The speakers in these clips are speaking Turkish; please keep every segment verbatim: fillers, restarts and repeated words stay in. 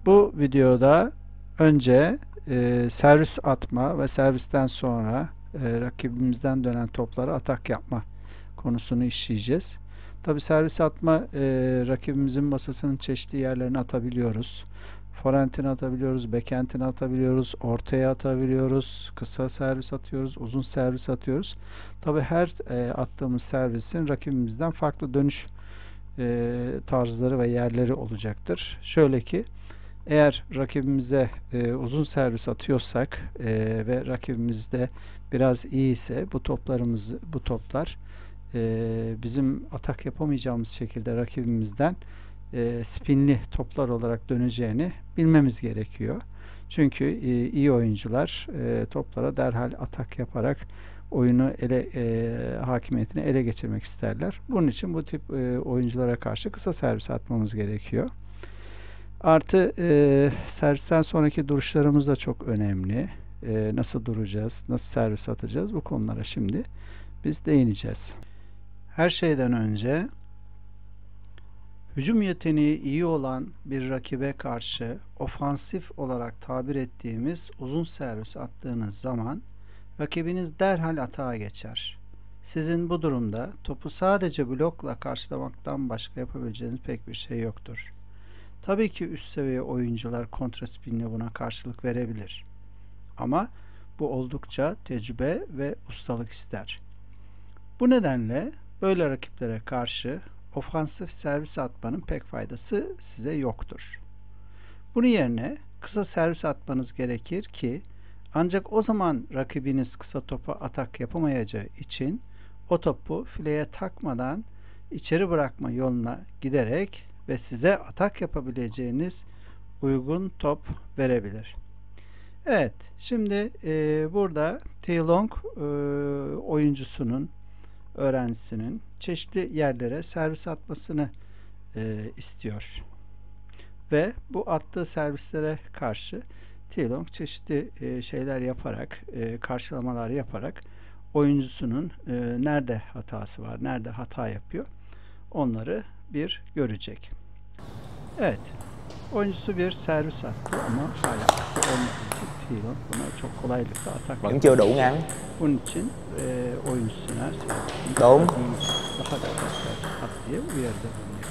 Bu videoda önce e, servis atma ve servisten sonra e, rakibimizden dönen toplara atak yapma konusunu işleyeceğiz. Tabi servis atma e, rakibimizin masasının çeşitli yerlerine atabiliyoruz. Forehand'ini atabiliyoruz, backhand'ini atabiliyoruz, ortaya atabiliyoruz, kısa servis atıyoruz, uzun servis atıyoruz. Tabi her e, attığımız servisin rakibimizden farklı dönüş e, tarzları ve yerleri olacaktır. Şöyle ki, eğer rakibimize e, uzun servis atıyorsak e, ve rakibimiz de biraz iyi ise bu toplarımız bu toplar e, bizim atak yapamayacağımız şekilde rakibimizden e, spinli toplar olarak döneceğini bilmemiz gerekiyor. Çünkü e, iyi oyuncular e, toplara derhal atak yaparak oyunu ele e, hakimiyetini ele geçirmek isterler. Bunun için bu tip e, oyunculara karşı kısa servis atmamız gerekiyor. Artı e, servisten sonraki duruşlarımız da çok önemli. E, nasıl duracağız, nasıl servis atacağız, bu konulara şimdi biz değineceğiz. Her şeyden önce hücum yeteneği iyi olan bir rakibe karşı ofansif olarak tabir ettiğimiz uzun servis attığınız zaman rakibiniz derhal atağa geçer. Sizin bu durumda topu sadece blokla karşılamaktan başka yapabileceğiniz pek bir şey yoktur. Tabii ki üst seviye oyuncular kontra spinle buna karşılık verebilir. Ama bu oldukça tecrübe ve ustalık ister. Bu nedenle böyle rakiplere karşı ofansif servis atmanın pek faydası size yoktur. Bunun yerine kısa servis atmanız gerekir ki ancak o zaman rakibiniz kısa topa atak yapamayacağı için o topu fileye takmadan içeri bırakma yoluna giderek ve size atak yapabileceğiniz uygun top verebilir. Evet, şimdi e, burada Tailong e, oyuncusunun, öğrencisinin çeşitli yerlere servis atmasını e, istiyor. Ve bu attığı servislere karşı Tailong çeşitli e, şeyler yaparak, e, karşılamalar yaparak oyuncusunun e, nerede hatası var, nerede hata yapıyor, onları bir görecek. Evet, oyuncusu bir servis attı ama hala attığı olmadığı için Tailong buna çok kolaylıkla atak Vẫn yapıyor. chưa đủ ngắn. Bunun için e, oyuncusuna servisini Đúng. daha da servis at diye uyarıda bulunuyor.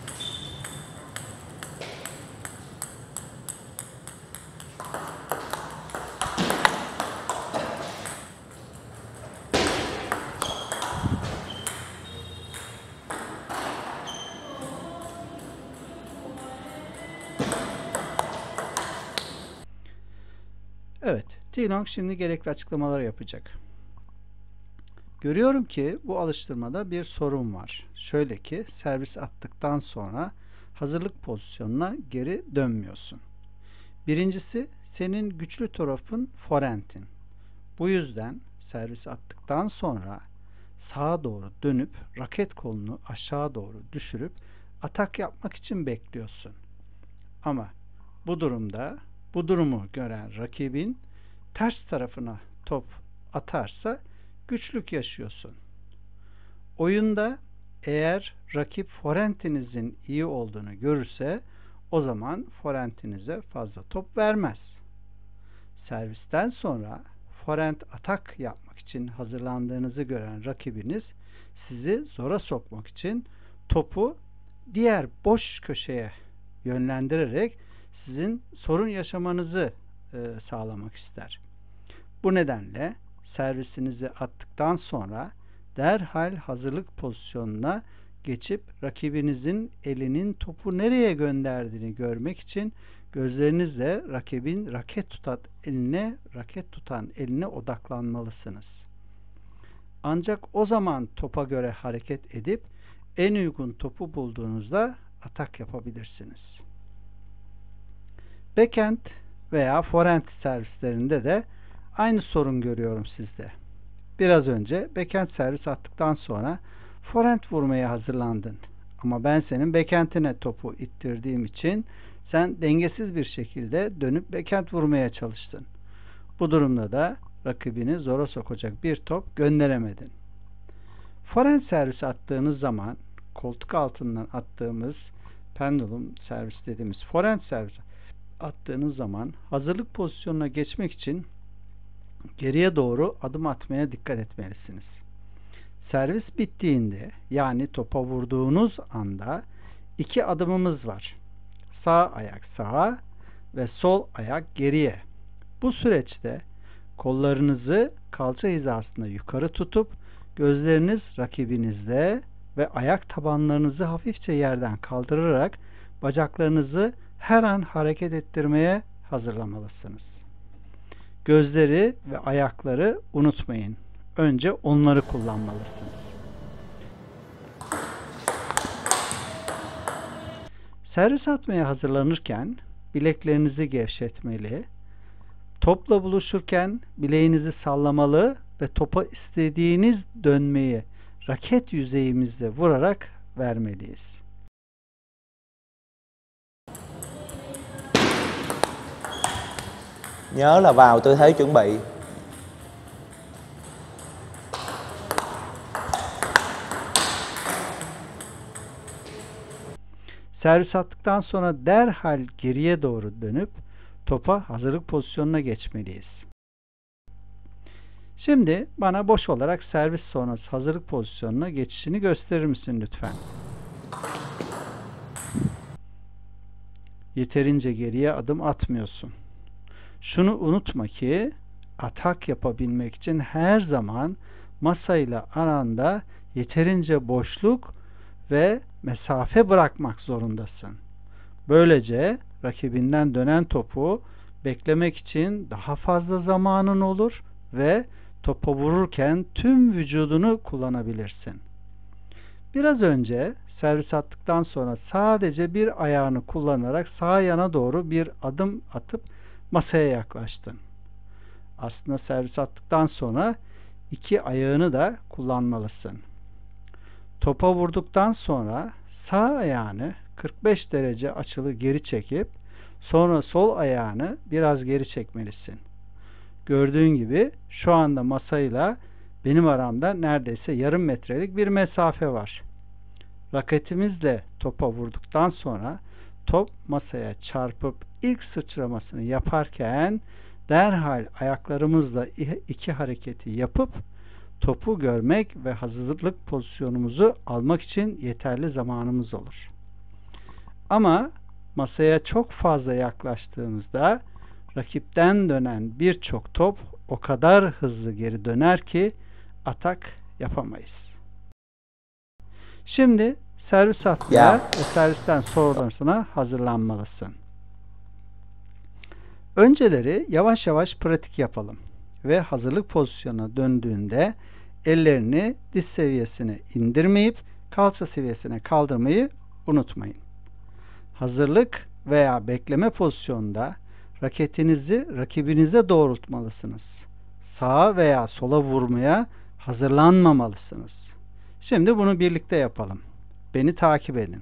Evet, Tailong şimdi gerekli açıklamalar yapacak. Görüyorum ki bu alıştırmada bir sorun var. Şöyle ki, servis attıktan sonra hazırlık pozisyonuna geri dönmüyorsun. Birincisi, senin güçlü tarafın forehand'in. Bu yüzden servis attıktan sonra sağa doğru dönüp raket kolunu aşağı doğru düşürüp atak yapmak için bekliyorsun. Ama bu durumda bu durumu gören rakibin ters tarafına top atarsa güçlük yaşıyorsun. Oyunda eğer rakip forehand'inizin iyi olduğunu görürse o zaman forehand'inize fazla top vermez. Servisten sonra forehand atak yapmak için hazırlandığınızı gören rakibiniz sizi zora sokmak için topu diğer boş köşeye yönlendirerek sizin sorun yaşamanızı e, sağlamak ister. Bu nedenle servisinizi attıktan sonra derhal hazırlık pozisyonuna geçip rakibinizin elinin topu nereye gönderdiğini görmek için gözlerinizle rakibin raket tutan eline, raket tutan eline odaklanmalısınız. Ancak o zaman topa göre hareket edip en uygun topu bulduğunuzda atak yapabilirsiniz. Backhand veya forehand servislerinde de aynı sorun görüyorum sizde. Biraz önce backhand servis attıktan sonra forehand vurmaya hazırlandın. Ama ben senin backhand'ine topu ittirdiğim için sen dengesiz bir şekilde dönüp backhand vurmaya çalıştın. Bu durumda da rakibini zora sokacak bir top gönderemedin. Forehand servis attığınız zaman koltuk altından attığımız pendulum servis dediğimiz forehand servis attığınız zaman hazırlık pozisyonuna geçmek için geriye doğru adım atmaya dikkat etmelisiniz. Servis bittiğinde, yani topa vurduğunuz anda iki adımımız var. Sağ ayak sağa ve sol ayak geriye. Bu süreçte kollarınızı kalça hizasında yukarı tutup gözleriniz rakibinizde ve ayak tabanlarınızı hafifçe yerden kaldırarak bacaklarınızı her an hareket ettirmeye hazırlamalısınız. Gözleri ve ayakları unutmayın. Önce onları kullanmalısınız. Servis atmaya hazırlanırken bileklerinizi gevşetmeli, topla buluşurken bileğinizi sallamalı ve topa istediğiniz dönmeyi raket yüzeyimizle vurarak vermeliyiz. Nhớ là vào tư thế chuẩn bị. Servis attıktan sonra derhal geriye doğru dönüp topa hazırlık pozisyonuna geçmeliyiz. Şimdi bana boş olarak servis sonrası hazırlık pozisyonuna geçişini gösterir misin lütfen? Yeterince geriye adım atmıyorsun. Şunu unutma ki atak yapabilmek için her zaman masayla aranda yeterince boşluk ve mesafe bırakmak zorundasın. Böylece rakibinden dönen topu beklemek için daha fazla zamanın olur ve topa vururken tüm vücudunu kullanabilirsin. Biraz önce servis attıktan sonra sadece bir ayağını kullanarak sağ yana doğru bir adım atıp masaya yaklaştın. Aslında servis attıktan sonra iki ayağını da kullanmalısın. Topa vurduktan sonra sağ ayağını kırk beş derece açılı geri çekip sonra sol ayağını biraz geri çekmelisin. Gördüğün gibi şu anda masayla benim aramda neredeyse yarım metrelik bir mesafe var. Raketimizle topa vurduktan sonra top masaya çarpıp ilk sıçramasını yaparken derhal ayaklarımızla iki hareketi yapıp topu görmek ve hazırlık pozisyonumuzu almak için yeterli zamanımız olur. Ama masaya çok fazla yaklaştığımızda rakipten dönen birçok top o kadar hızlı geri döner ki atak yapamayız. Şimdi servis atmaya Ya. ve servisten sonrasına hazırlanmalısın. Önceleri yavaş yavaş pratik yapalım ve hazırlık pozisyonuna döndüğünde ellerini diz seviyesine indirmeyip kalça seviyesine kaldırmayı unutmayın. Hazırlık veya bekleme pozisyonunda raketinizi rakibinize doğrultmalısınız. Sağa veya sola vurmaya hazırlanmamalısınız. Şimdi bunu birlikte yapalım. Beni takip edin.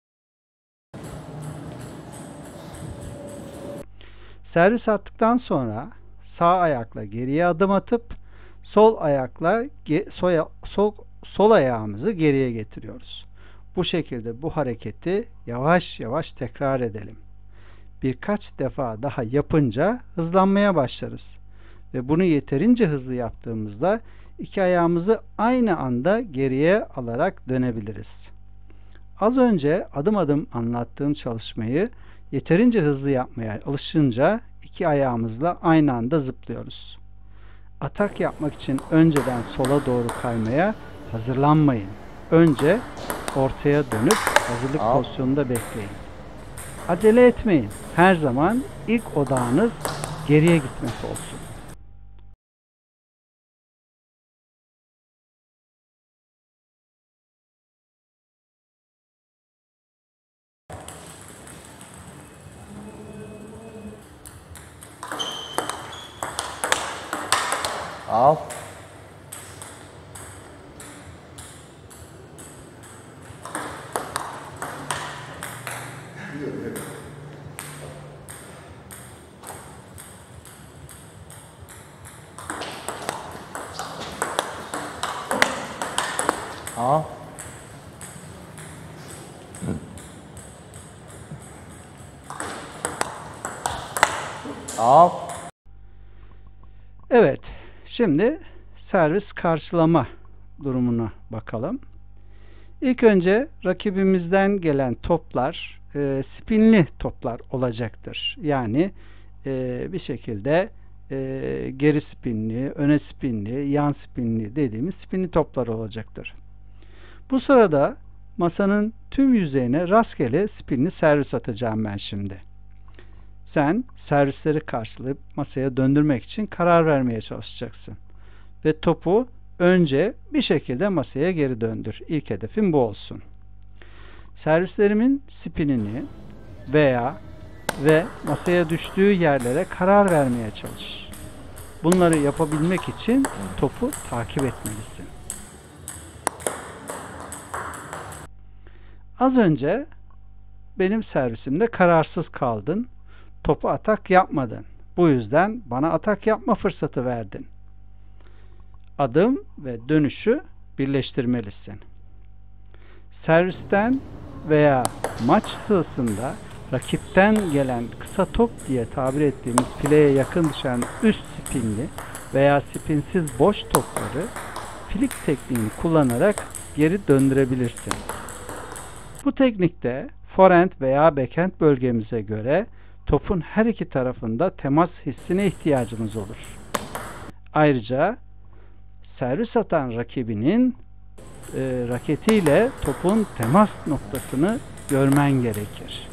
Servis attıktan sonra sağ ayakla geriye adım atıp sol ayakla sol, sol, sol ayağımızı geriye getiriyoruz. Bu şekilde bu hareketi yavaş yavaş tekrar edelim. Birkaç defa daha yapınca hızlanmaya başlarız. Ve bunu yeterince hızlı yaptığımızda iki ayağımızı aynı anda geriye alarak dönebiliriz. Az önce adım adım anlattığım çalışmayı yeterince hızlı yapmaya alışınca iki ayağımızla aynı anda zıplıyoruz. Atak yapmak için önceden sola doğru kaymaya hazırlanmayın. Önce ortaya dönüp hazırlık Al. pozisyonunda bekleyin. Acele etmeyin. Her zaman ilk odağınız geriye gitmesi olsun. Off. Off. Off. Evet, şimdi servis karşılama durumuna bakalım. İlk önce rakibimizden gelen toplar e, spinli toplar olacaktır. Yani e, bir şekilde e, geri spinli, öne spinli, yan spinli dediğimiz spinli toplar olacaktır. Bu sırada masanın tüm yüzeyine rastgele spinli servis atacağım ben şimdi. Sen servisleri karşılayıp masaya döndürmek için karar vermeye çalışacaksın. Ve topu önce bir şekilde masaya geri döndür. İlk hedefim bu olsun. Servislerimin spinini veya ve masaya düştüğü yerlere karar vermeye çalış. Bunları yapabilmek için topu takip etmelisin. Az önce benim servisimde kararsız kaldın. Topu atak yapmadın. Bu yüzden bana atak yapma fırsatı verdin. Adım ve dönüşü birleştirmelisin. Servisten veya maç sırasında rakipten gelen kısa top diye tabir ettiğimiz fileye yakın düşen üst spinli veya spinsiz boş topları filik tekniğini kullanarak geri döndürebilirsin. Bu teknikte forehand veya backhand bölgemize göre topun her iki tarafında temas hissine ihtiyacımız olur. Ayrıca servis atan rakibinin e, raketiyle topun temas noktasını görmen gerekir.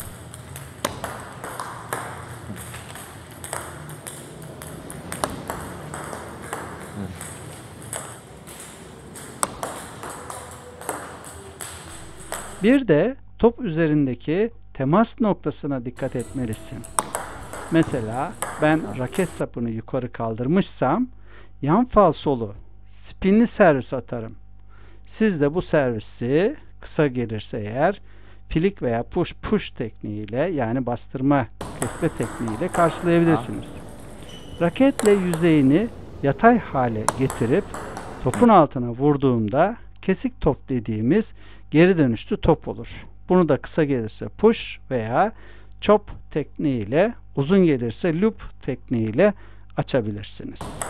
Bir de top üzerindeki temas noktasına dikkat etmelisin. Mesela ben raket sapını yukarı kaldırmışsam yan falsolu spinli servis atarım. Siz de bu servisi kısa gelirse eğer filik veya push push tekniğiyle yani bastırma kesme tekniğiyle karşılayabilirsiniz. Raketle yüzeyini yatay hale getirip topun altına vurduğumda kesik top dediğimiz geri dönüşlü top olur. Bunu da kısa gelirse push veya chop tekniğiyle, uzun gelirse loop tekniğiyle açabilirsiniz.